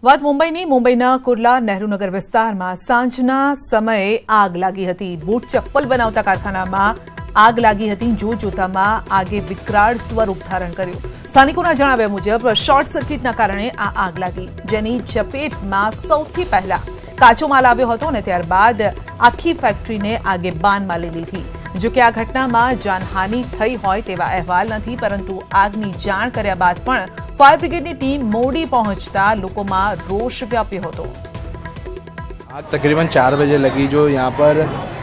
વાત મુંબઈની મુંબઈના કુર્લા નહેરુનગર વિસ્તારમાં સાંજના સમયે આગ લાગી હતી। બૂટ ચપ્પલ બનાવતા કારખાનામાં આગ લાગી હતી। જોતજોતામાં આગે વિકરાળ સ્વરૂપ ધારણ કર્યું। સ્થાનિકોના જણાવ્યા મુજબ શોર્ટ સર્કિટના કારણે આ આગ લાગી, જેની ચપેટમાં સૌથી પહેલા કાચો માલ આવ્યો હતો અને ત્યારબાદ આખી ફેક્ટરીને આગે બાનમાં લઈ લીધી। જો કે આ ઘટનામાં જાનહાનિ થઈ હોય તેવા અહેવાલ નથી, પરંતુ આગની જાણ કર્યા બાદ પણ फायर ब्रिगेड की टीम मोड़ी पहुंचता लोगों में रोष व्याप्यो હતો। आग तकरीबन 4 बजे लगी। जो यहाँ पर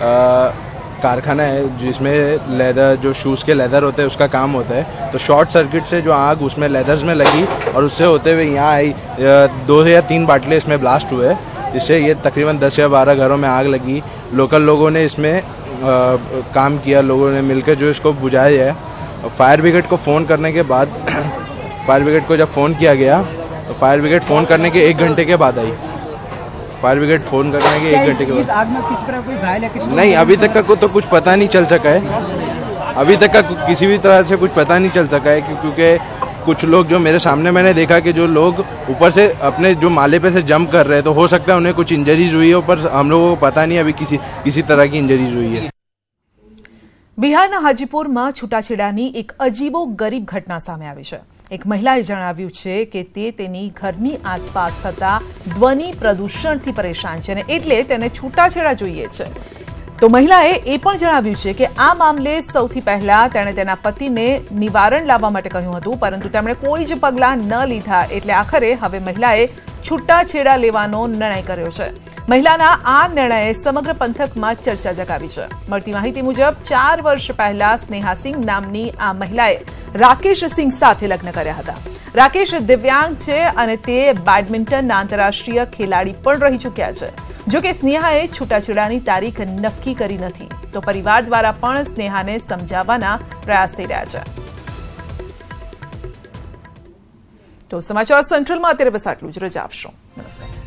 कारखाना है जिसमें लेदर, जो शूज़ के लेदर होते हैं उसका काम होता है, तो शॉर्ट सर्किट से जो आग उसमें लेदर्स में लगी और उससे होते हुए यहाँ आई 2 या 3 बाटले इसमें ब्लास्ट हुए, जिससे ये तकरीबन 10 या 12 घरों में आग लगी। लोकल लोगों ने इसमें काम किया, लोगों ने मिलकर जो इसको बुझाया है। फायर ब्रिगेड को फ़ोन करने के बाद फायर ब्रिगेड को जब फ़ोन किया गया तो फायर ब्रिगेड फ़ोन करने के 1 घंटे के बाद आई। फायर ब्रिगेड फ़ोन करने के 1 घंटे के बाद आग में किसी तरह कोई घायल है? नहीं, अभी तक का तो कुछ पता नहीं चल सका है। अभी तक का किसी भी तरह से कुछ पता नहीं चल सका है, क्योंकि कुछ लोग जो मेरे सामने मैंने देखा कि जो लोग ऊपर से अपने जो माले पे से जंप कर रहे हैं, तो हो सकता है उन्हें कुछ इंजरीज हुई है, पर हम लोगों को पता नहीं अभी किसी तरह की इंजरीज हुई है। બિહારના હાજીપુરમાં છૂટાછેડાની એક અજીબો ગરીબ ઘટના સામે આવી છે। એક મહિલાએ જણાવ્યું છે કે તે તેની ઘરની આસપાસ થતા ધ્વનિ પ્રદૂષણથી પરેશાન છે અને એટલે તેને છૂટાછેડા જોઈએ છે। તો મહિલાએ એ પણ જણાવ્યું છે કે આ મામલે સૌથી પહેલા તેણે તેના પતિને નિવારણ લાવવા માટે કહ્યું હતું, પરંતુ તેમણે કોઈ જ પગલાં ન લીધા, એટલે આખરે હવે મહિલાએ છૂટાછેડા લેવાનો નિર્ણય કર્યો છે। મહિલાના આ નિર્ણયે સમગ્ર પંથકમાં ચર્ચા જગાવી છે। મળતી માહિતી મુજબ 4 વર્ષ પહેલા સ્નેહા સિંહ નામની આ મહિલાએ રાકેશ સિંહ સાથે લગ્ન કર્યા હતા। રાકેશ દિવ્યાંગ છે અને તે બેડમિન્ટનના આંતરરાષ્ટ્રીય ખેલાડી પણ રહી ચૂક્યા છે। જો કે સ્નેહાએ છૂટાછેડાની તારીખ નક્કી કરી નથી, તો પરિવાર દ્વારા પણ સ્નેહાને સમજાવવાના પ્રયાસ થઈ રહ્યા છે। તો સમાચાર સેન્ટ્રલમાં અત્યારે બસ આટલું જ। રજા આપશો। નમસ્કાર।